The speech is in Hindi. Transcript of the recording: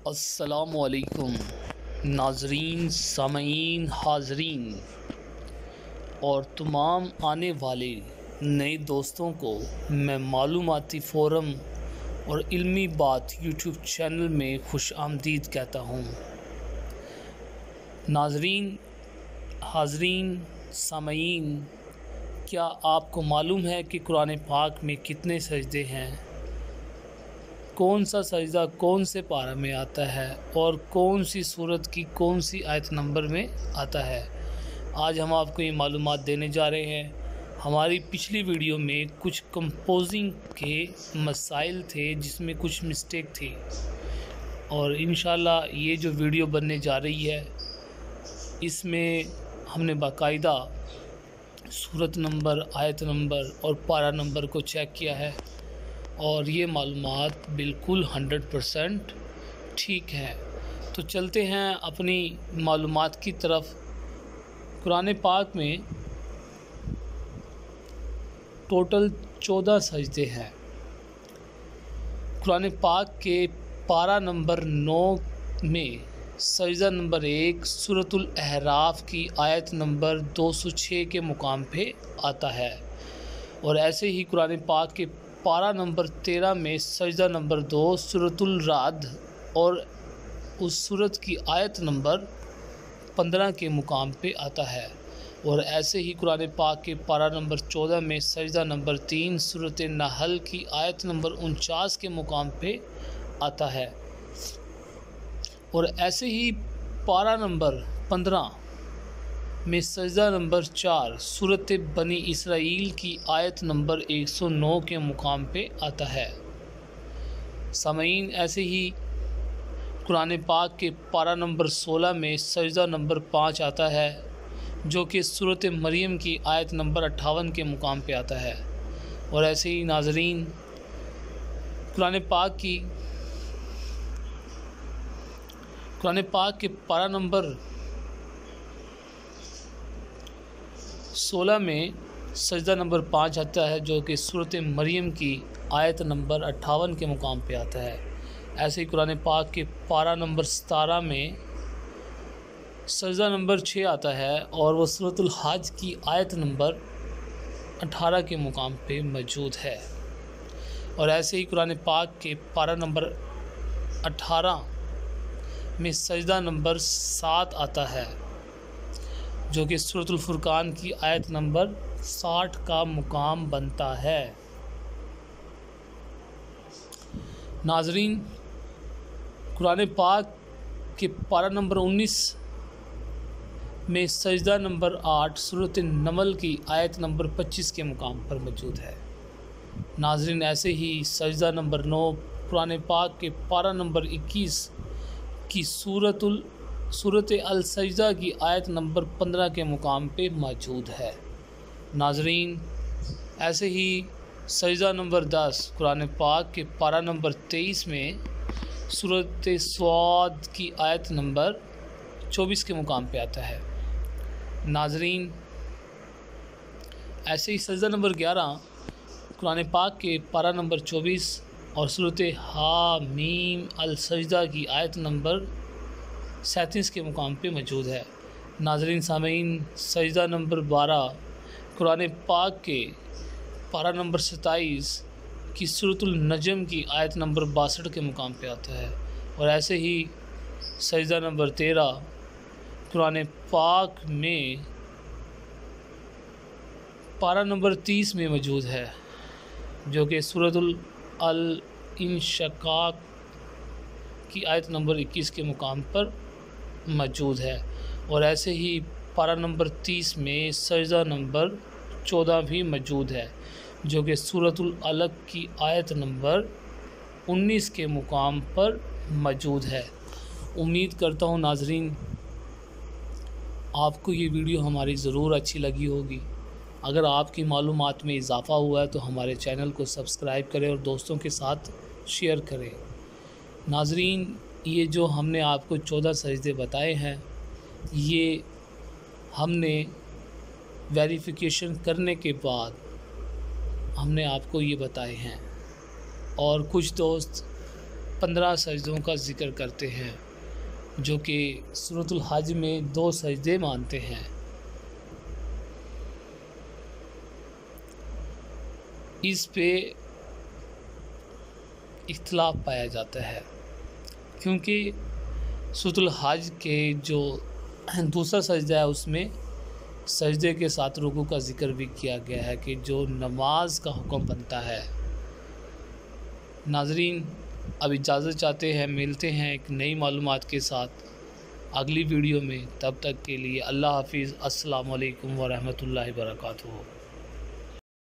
अस्सलामुअलैकुम नाज़रीन, सामईन, हाज़रीन और तमाम आने वाले नए दोस्तों को मैं मालूमाती फ़ोरम और इल्मी बात यूट्यूब चैनल में खुश आमदीद कहता हूँ। नाज़रीन, हाज़रीन, सामईन, क्या आपको मालूम है कि कुरान पाक में कितने सजदे हैं? कौन सा सजदा कौन से पारा में आता है और कौन सी सूरत की कौन सी आयत नंबर में आता है? आज हम आपको ये मालूमात देने जा रहे हैं। हमारी पिछली वीडियो में कुछ कंपोजिंग के मसाइल थे जिसमें कुछ मिस्टेक थी, और इंशाल्लाह ये जो वीडियो बनने जा रही है इसमें हमने बाकायदा सूरत नंबर, आयत नंबर और पारा नंबर को चेक किया है और ये मालूमात बिल्कुल 100% ठीक है। तो चलते हैं अपनी मालूमात की तरफ। कुरान पाक में टोटल 14 सजदे हैं। कुरान पाक के पारा नंबर 9 में सजदा नंबर 1 सूरतुल अहराफ की आयत नंबर 206 के मुकाम पे आता है, और ऐसे ही कुरान पाक के पारा नंबर 13 में सजदा नंबर 2 सूरतुल राद और उस सूरत की आयत नंबर 15 के मुकाम पे आता है। और ऐसे ही कुरान पाक के पारा नंबर 14 में सजदा नंबर 3 सूरत नहल की आयत नंबर 49 के मुकाम पे आता है। और ऐसे ही पारा नंबर 15 में सजदा नंबर 4 सूरत बनी इसराइल की आयत नंबर 109 के मुकाम पे आता है। सामईन, ऐसे ही कुरान पाक के पारा नंबर 16 में सजदा नंबर 5 आता है, जो कि सूरत मरियम की आयत नंबर 58 के मुकाम पे आता है। और ऐसे ही नाज़रीन, कुरान पाक के पारा नंबर 16 में सजदा नंबर 5 आता है, जो कि सूरत मरियम की आयत नंबर 58 के मुकाम पे आता है। ऐसे ही कुरान पाक के पारा नंबर 17 में सजदा नंबर 6 आता है, और वह सूरतुल हज की आयत नंबर 18 के मुकाम पे मौजूद है। और ऐसे ही कुरान पाक के पारा नंबर 18 में सजदा नंबर 7 आता है, जो कि सूरतुल फुरकान की आयत नंबर 60 का मुकाम बनता है। नाज़रीन, कुरान पाक के पारा नंबर 19 में सजदा नंबर 8 सूरत नमल की आयत नंबर 25 के मुकाम पर मौजूद है। नाज़रीन, ऐसे ही सजदा नंबर 9 कुरान पाक के पारा नंबर 21 की सूरत अल सजदा की आयत नंबर 15 के मुकाम पे मौजूद है। नाज़रीन, ऐसे ही सजदा नंबर 10 कुरान पाक के पारा नंबर 23 में सूरत स्वाद की आयत नंबर 24 के मुकाम पे आता है। नाज़रीन, ऐसे ही सजदा नंबर 11 कुरान पाक के पारा नंबर 24 और सूरत हामीम अल सजदा की आयत नंबर 37 के मुकाम पे मौजूद है। नाज़रीन सामीन, सजदा नंबर 12 कुरान पाक के पारा नंबर 27 की सूरतुल नजम की आयत नंबर 62 के मुकाम पे आता है। और ऐसे ही सजदा नंबर 13 कुरान पाक में पारा नंबर 30 में मौजूद है, जो कि सूरतुल अल इंशकाक की आयत नंबर 21 के मुकाम पर मौजूद है। और ऐसे ही पारा नंबर 30 में सजदा नंबर 14 भी मौजूद है, जो कि सूरतुल अलग की आयत नंबर 19 के मुकाम पर मौजूद है। उम्मीद करता हूँ नाज़रीन आपको ये वीडियो हमारी ज़रूर अच्छी लगी होगी। अगर आपकी मालूमात में इजाफ़ा हुआ है तो हमारे चैनल को सब्सक्राइब करें और दोस्तों के साथ शेयर करें। नाज़रीन, ये जो हमने आपको 14 सजदे बताए हैं, ये हमने वेरिफिकेशन करने के बाद हमने आपको ये बताए हैं। और कुछ दोस्त 15 सजदों का ज़िक्र करते हैं, जो कि सूरतुल हज में 2 सजदे मानते हैं। इस पे इख्तिलाफ पाया जाता है, क्योंकि सूरतुल हज के जो दूसरा सजदा है उसमें सजदे के साथ रुकू का ज़िक्र भी किया गया है कि जो नमाज का हुक्म बनता है। नाज़रीन, अब इजाज़त चाहते हैं, मिलते हैं एक नई मालूमात के साथ अगली वीडियो में। तब तक के लिए अल्लाह हाफ़िज़। अस्सलामु अलैकुम व रहमतुल्लाहि व बरकातुहू।